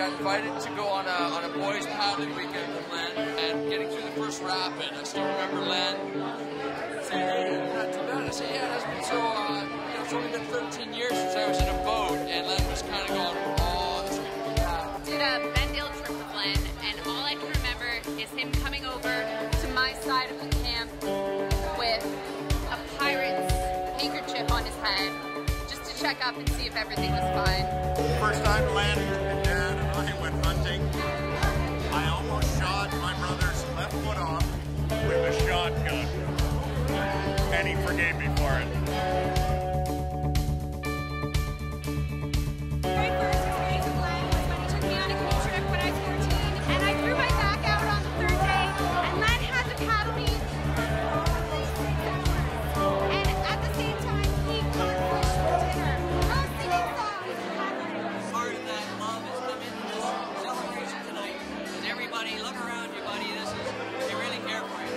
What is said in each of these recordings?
got invited to go on a boys paddling weekend with Len, and getting through the first rapid, I still remember Len saying, "Hey, not too bad." I said, "Yeah, it has been so. It's only been 13 years since I was in a boat," and Len was kind of going, "Oh, this is really bad." Did a Bendale trip with Len, and all I can remember is him coming over to my side of the camp with a pirate's handkerchief on his head, just to check up and see if everything was fine. First time Len and Dad and I went hunting, I almost shot my brother's left foot off with a shotgun, and he forgave me for it. My first experience with Len was when he took me on a canoe trip when I was 14, and I threw my back out on the third day, and Len had to paddle me probably 6 hours. And at the same time, he caught fish for dinner. I was singing songs. Part of that love has come into this celebration tonight. And everybody, look around you, buddy. They really care for you.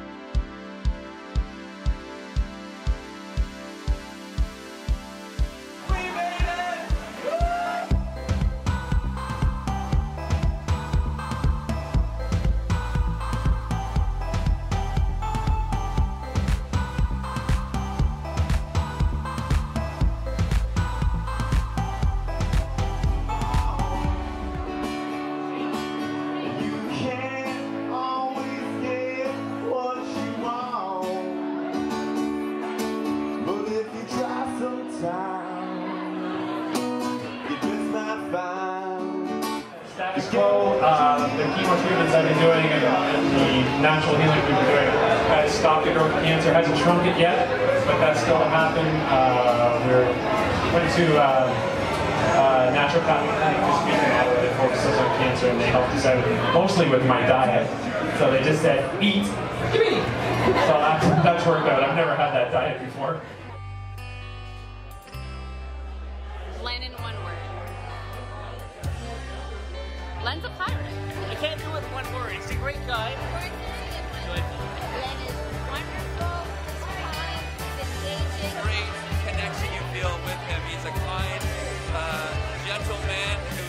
Status quo, the chemo treatments I've been doing and the natural healing we've been doing has stopped the growth of cancer. Hasn't shrunk it yet, but that's still to happen. Went to naturopathic clinic this week in Ottawa that focuses on cancer, and they helped us out mostly with my diet. So they just said, eat, give me. So that's worked out. I've never had that diet before. Len in one word. Len's a pirate. I can't do it in one word. He's a great guy. Len is wonderful, he's kind, he's engaging. Great connection you feel with him. He's a kind, gentle man who